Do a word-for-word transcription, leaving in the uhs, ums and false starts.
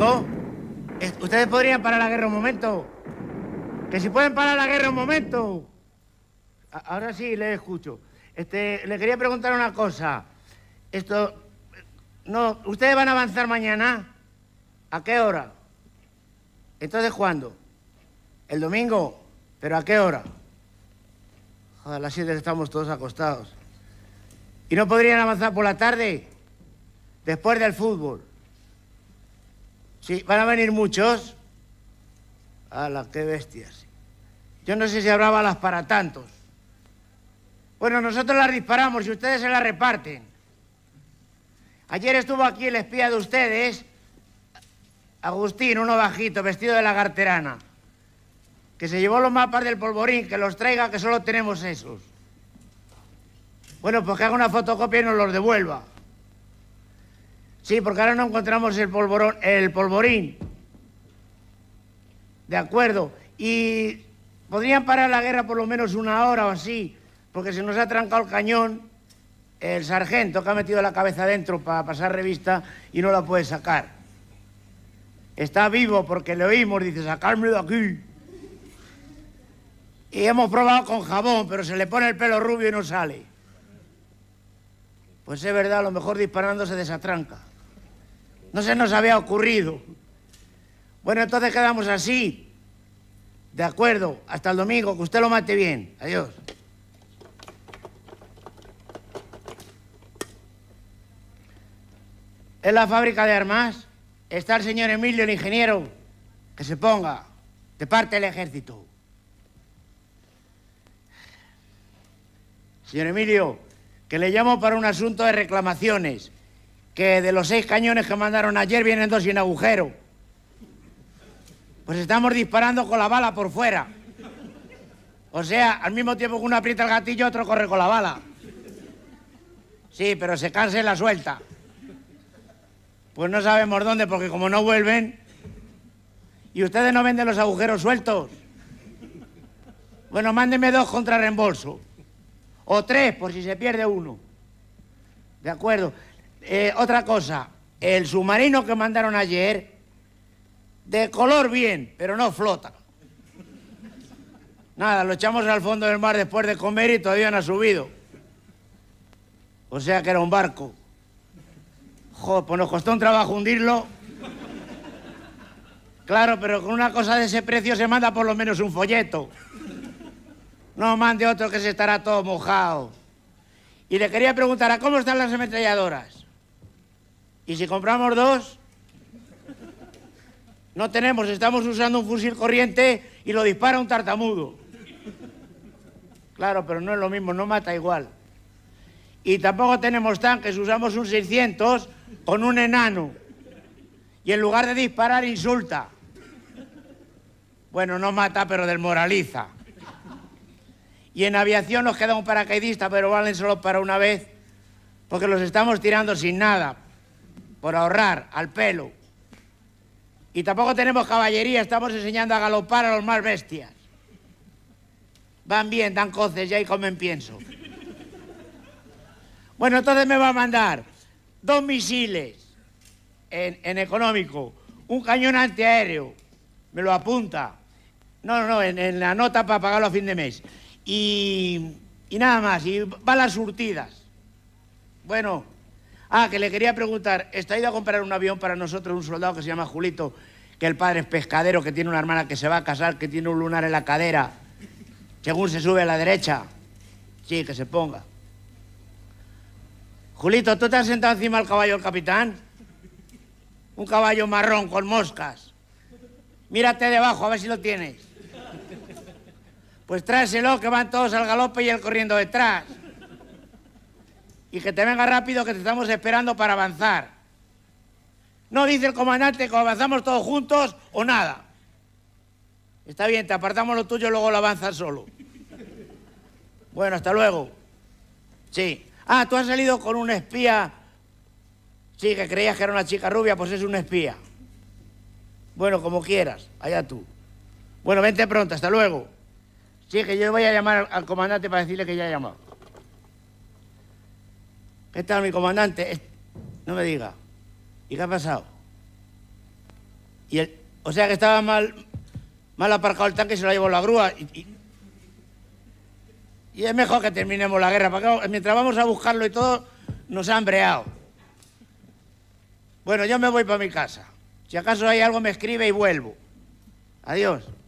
domingo? ¿Ustedes podrían parar la guerra un momento? Que si pueden parar la guerra un momento. Ahora sí, le escucho. Este, le quería preguntar una cosa. Esto... No, ¿ustedes van a avanzar mañana? ¿A qué hora? ¿Entonces cuándo? ¿El domingo? ¿Pero a qué hora? Joder, a las siete estamos todos acostados. ¿Y no podrían avanzar por la tarde? Después del fútbol. Sí, ¿van a venir muchos? ¡Hala, qué bestias! Yo no sé si habrá balas para tantos. Bueno, nosotros las disparamos y ustedes se las reparten. Ayer estuvo aquí el espía de ustedes, Agustín, uno bajito, vestido de lagarterana, que se llevó los mapas del polvorín, que los traiga, que solo tenemos esos. Bueno, pues que haga una fotocopia y nos los devuelva. Sí, porque ahora no encontramos el polvorón, el polvorín. De acuerdo. Y podrían parar la guerra por lo menos una hora o así, porque se nos ha trancado el cañón el sargento, que ha metido la cabeza dentro para pasar revista y no la puede sacar. Está vivo porque le oímos, dice, sacarme de aquí. Y hemos probado con jabón, pero se le pone el pelo rubio y no sale. Pues es verdad, a lo mejor disparando se desatranca. No se nos había ocurrido. Bueno, entonces quedamos así. De acuerdo, hasta el domingo, que usted lo mate bien. Adiós. ¿Es la fábrica de armas? Está el señor Emilio, el ingeniero. Que se ponga de parte del ejército. Señor Emilio, que le llamo para un asunto de reclamaciones. Que de los seis cañones que mandaron ayer vienen dos sin agujero. Pues estamos disparando con la bala por fuera. O sea, al mismo tiempo que uno aprieta el gatillo, otro corre con la bala. Sí, pero se cansa y la suelta. Pues no sabemos dónde, porque como no vuelven... ¿Y ustedes no venden los agujeros sueltos? Bueno, mándeme dos contra reembolso. O tres, por si se pierde uno. De acuerdo. Eh, otra cosa. El submarino que mandaron ayer, de color bien, pero no flota. Nada, lo echamos al fondo del mar después de comer y todavía no ha subido. O sea que era un barco. Joder, pues nos costó un trabajo hundirlo. Claro, pero con una cosa de ese precio se manda por lo menos un folleto. No mande otro que se estará todo mojado. Y le quería preguntar, ¿a cómo están las ametralladoras? ¿Y si compramos dos? No tenemos, estamos usando un fusil corriente y lo dispara un tartamudo. Claro, pero no es lo mismo, no mata igual. Y tampoco tenemos tanques, usamos un seiscientos con un enano. Y en lugar de disparar, insulta. Bueno, no mata, pero desmoraliza. Y en aviación nos queda un paracaidista, pero valen solo para una vez, porque los estamos tirando sin nada, por ahorrar, al pelo. Y tampoco tenemos caballería, estamos enseñando a galopar a los más bestias. Van bien, dan coces ya y comen pienso. Bueno, entonces me va a mandar dos misiles en, en económico, un cañón antiaéreo, me lo apunta. No, no, no, en, en la nota para pagarlo a fin de mes. Y, y nada más, y balas surtidas. Bueno, ah, que le quería preguntar, ¿está ido a comprar un avión para nosotros un soldado que se llama Julito, que el padre es pescadero, que tiene una hermana que se va a casar, que tiene un lunar en la cadera, según se sube a la derecha? Sí, que se ponga. Julito, ¿tú te has sentado encima del caballo del capitán? Un caballo marrón con moscas. Mírate debajo, a ver si lo tienes. Pues tráeselo, que van todos al galope y él corriendo detrás. Y que te venga rápido, que te estamos esperando para avanzar. No dice el comandante que avanzamos todos juntos o nada. Está bien, te apartamos lo tuyo y luego lo avanzas solo. Bueno, hasta luego. Sí. Ah, tú has salido con un espía. Sí, que creías que era una chica rubia, pues es un espía. Bueno, como quieras, allá tú. Bueno, vente pronto, hasta luego. Sí, que yo voy a llamar al comandante para decirle que ya he llamado. ¿Qué tal, mi comandante? No me diga. ¿Y qué ha pasado? Y el, o sea que estaba mal, mal aparcado el tanque y se lo llevó la grúa. Y, y, y es mejor que terminemos la guerra, porque mientras vamos a buscarlo y todo, nos han breado. Bueno, yo me voy para mi casa. Si acaso hay algo, me escribe y vuelvo. Adiós.